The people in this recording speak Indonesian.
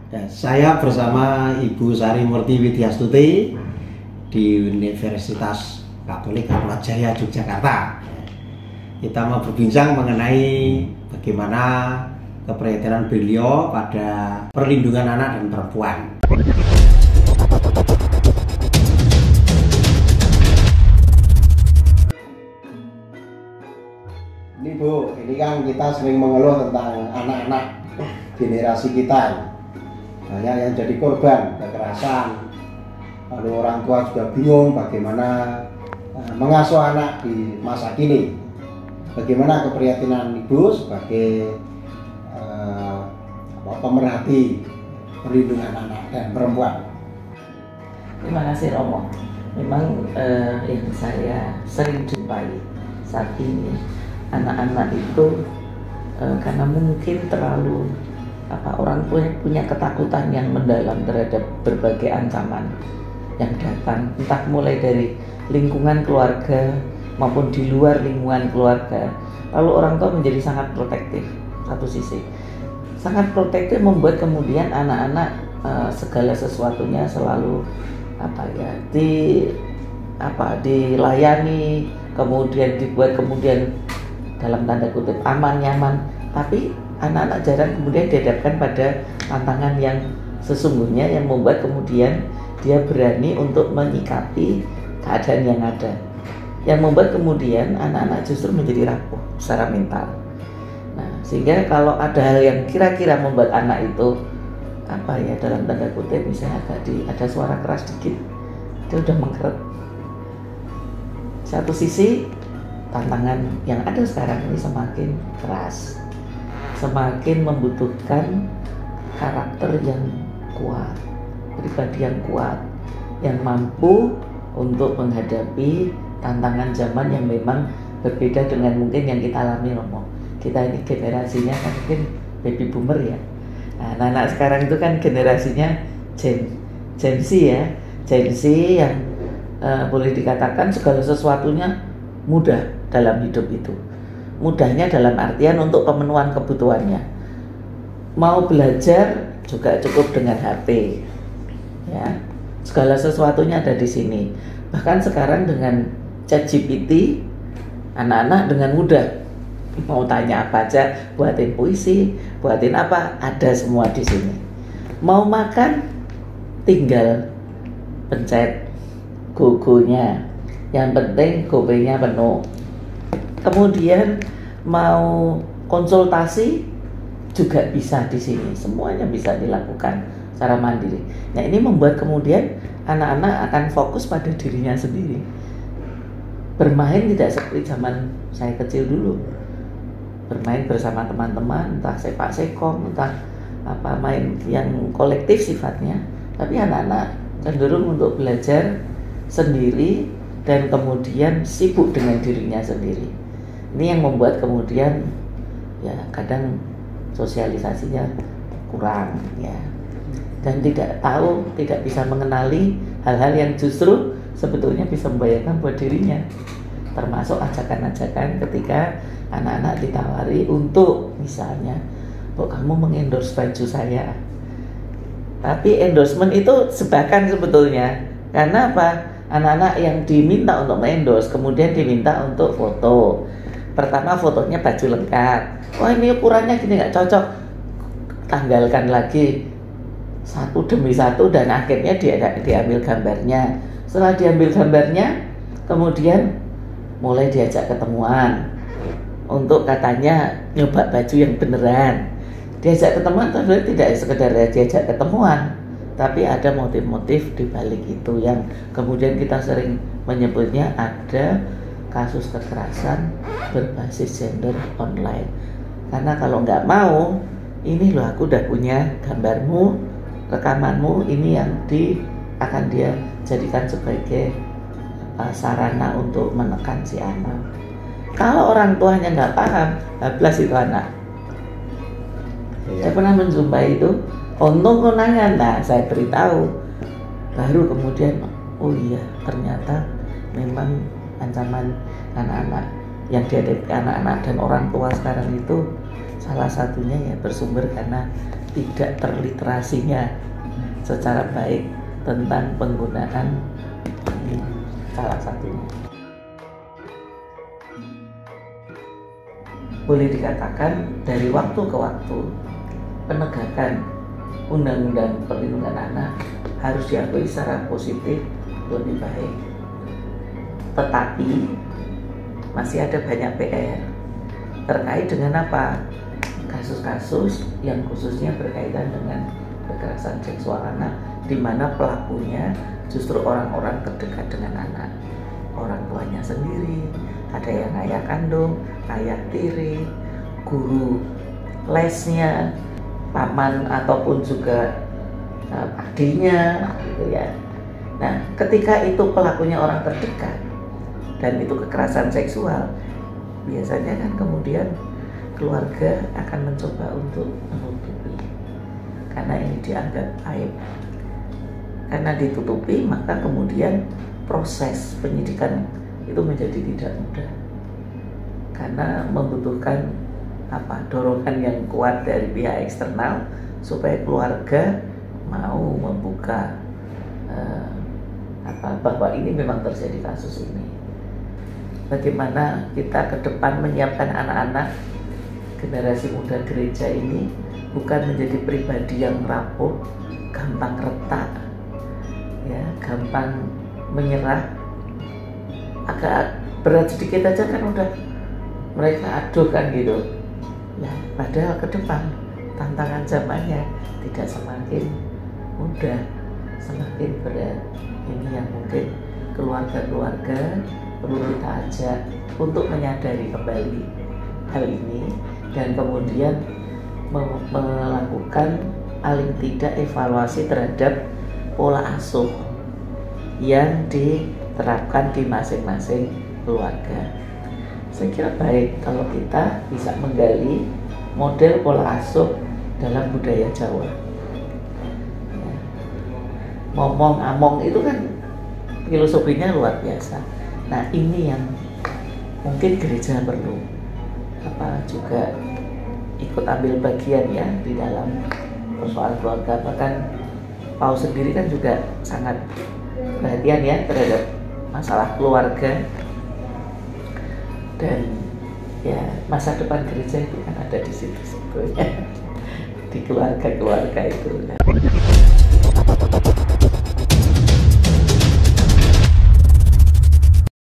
Dan saya bersama Ibu Sari Murti Widyastuti di Universitas Katolik Atmajaya Yogyakarta. Kita mau berbincang mengenai bagaimana keprihatinan beliau pada perlindungan anak dan perempuan. Ini Bu, ini kan kita sering mengeluh tentang anak-anak generasi kita. Banyak yang jadi korban kekerasan. Lalu orang tua juga bingung bagaimana mengasuh anak di masa kini. Bagaimana keprihatinan Ibu sebagai pemerhati perlindungan anak dan perempuan. Terima kasih Romo. Memang yang saya sering jumpai saat ini, anak-anak itu karena mungkin terlalu orang tua punya ketakutan yang mendalam terhadap berbagai ancaman yang datang, entah mulai dari lingkungan keluarga maupun di luar lingkungan keluarga. Lalu orang tua menjadi sangat protektif. Satu sisi sangat protektif membuat kemudian anak-anak segala sesuatunya selalu dilayani, kemudian dibuat kemudian dalam tanda kutip aman nyaman, tapi anak-anak jarang kemudian dihadapkan pada tantangan yang sesungguhnya yang membuat kemudian dia berani untuk menyikapi keadaan yang ada, yang membuat kemudian anak-anak justru menjadi rapuh secara mental. Nah, sehingga kalau ada hal yang kira-kira membuat anak itu dalam tanda kutip misalnya ada suara keras dikit, dia udah mengkeret. Satu sisi tantangan yang ada sekarang ini semakin keras, semakin membutuhkan karakter yang kuat, pribadi yang kuat, yang mampu untuk menghadapi tantangan zaman yang memang berbeda dengan mungkin yang kita alami Romo. Kita ini generasinya kan mungkin baby boomer ya. Nah, anak sekarang itu kan generasinya Gen Z ya. Gen Z yang boleh dikatakan segala sesuatunya mudah dalam hidup itu. Mudahnya dalam artian untuk pemenuhan kebutuhannya. Mau belajar juga cukup dengan HP. Ya. Segala sesuatunya ada di sini. Bahkan sekarang dengan ChatGPT, anak-anak dengan mudah mau tanya apa aja, buatin puisi, buatin apa, ada semua di sini. Mau makan, tinggal pencet GoGo-nya. Yang penting GoPay-nya penuh. Kemudian mau konsultasi juga bisa di sini, semuanya bisa dilakukan secara mandiri. Nah, ini membuat kemudian anak-anak akan fokus pada dirinya sendiri. Bermain tidak seperti zaman saya kecil dulu. Bermain bersama teman-teman, entah sepak sekong, entah main yang kolektif sifatnya. Tapi anak-anak cenderung untuk belajar sendiri dan kemudian sibuk dengan dirinya sendiri. Ini yang membuat kemudian ya kadang sosialisasinya kurang ya, dan tidak bisa mengenali hal-hal yang justru sebetulnya bisa membahayakan buat dirinya, termasuk ajakan-ajakan ketika anak-anak ditawari untuk misalnya, "Kok kamu mengendorse baju saya?" Tapi endorsement itu jebakan sebetulnya. Karena apa? Anak-anak yang diminta untuk mengendorse kemudian diminta untuk foto. Pertama fotonya baju lengkap. Wah, ini ukurannya gini nggak cocok. Tanggalkan lagi satu demi satu dan akhirnya diambil gambarnya. Setelah diambil gambarnya, kemudian mulai diajak ketemuan untuk katanya nyoba baju yang beneran. Diajak ketemuan tentu tidak sekedar diajak ketemuan, tapi ada motif-motif di balik itu yang kemudian kita sering menyebutnya ada kasus kekerasan berbasis gender online. Karena kalau nggak mau, ini loh aku udah punya gambarmu, rekamanmu, ini yang akan dia jadikan sebagai sarana untuk menekan si anak. Kalau orang tuanya nggak paham, hablas itu anak. Saya pernah menjumpai itu, untung konangan, nah saya beritahu, baru kemudian, oh iya ternyata memang ancaman anak-anak yang dihadapi anak-anak dan orang tua sekarang itu salah satunya ya bersumber karena tidak terliterasinya secara baik tentang penggunaan salah satunya. Boleh dikatakan dari waktu ke waktu penegakan undang-undang perlindungan anak harus diakui secara positif lebih baik. Tetapi masih ada banyak PR terkait dengan apa? Kasus-kasus yang khususnya berkaitan dengan kekerasan seksual anak, di mana pelakunya justru orang-orang terdekat dengan anak, orang tuanya sendiri, ada yang ayah kandung, ayah tiri, guru lesnya, paman ataupun juga adiknya, gitu ya. Nah, ketika itu pelakunya orang terdekat dan itu kekerasan seksual, biasanya kan kemudian keluarga akan mencoba untuk menutupi karena ini dianggap aib. Karena ditutupi, maka kemudian proses penyidikan itu menjadi tidak mudah karena membutuhkan dorongan yang kuat dari pihak eksternal supaya keluarga mau membuka bahwa ini memang terjadi kasus ini. Bagaimana kita ke depan menyiapkan anak-anak generasi muda gereja ini bukan menjadi pribadi yang rapuh, gampang retak, ya, gampang menyerah, agak berat sedikit aja kan udah mereka aduh kan gitu. Nah, padahal ke depan tantangan zamannya tidak semakin mudah, semakin berat. Ini yang mungkin keluarga-keluarga perlu kita ajak untuk menyadari kembali hal ini dan kemudian melakukan paling tidak evaluasi terhadap pola asuh yang diterapkan di masing-masing keluarga. Saya kira baik kalau kita bisa menggali model pola asuh dalam budaya Jawa. Ya. Ngomong-among itu kan filosofinya luar biasa. Nah, ini yang mungkin gereja perlu juga ikut ambil bagian ya di dalam persoalan keluarga. Bahkan Paus sendiri kan juga sangat perhatian ya terhadap masalah keluarga, dan ya masa depan gereja itu kan ada di situ sebetulnya di keluarga-keluarga itu.